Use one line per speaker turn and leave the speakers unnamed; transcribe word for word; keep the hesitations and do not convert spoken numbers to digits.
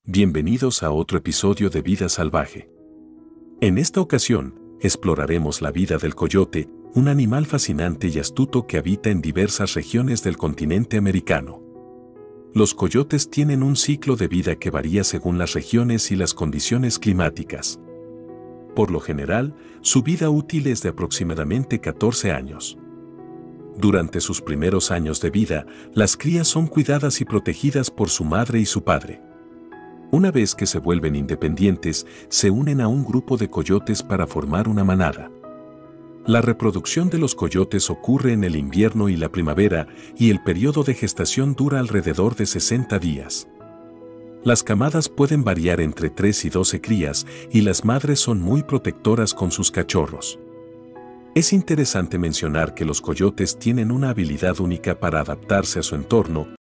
Bienvenidos a otro episodio de Vida Salvaje. En esta ocasión, exploraremos la vida del coyote, un animal fascinante y astuto que habita en diversas regiones del continente americano. Los coyotes tienen un ciclo de vida que varía según las regiones y las condiciones climáticas. Por lo general, su vida útil es de aproximadamente catorce años. Durante sus primeros años de vida, las crías son cuidadas y protegidas por su madre y su padre. Una vez que se vuelven independientes, se unen a un grupo de coyotes para formar una manada. La reproducción de los coyotes ocurre en el invierno y la primavera, y el periodo de gestación dura alrededor de sesenta días. Las camadas pueden variar entre tres y doce crías, y las madres son muy protectoras con sus cachorros. Es interesante mencionar que los coyotes tienen una habilidad única para adaptarse a su entorno,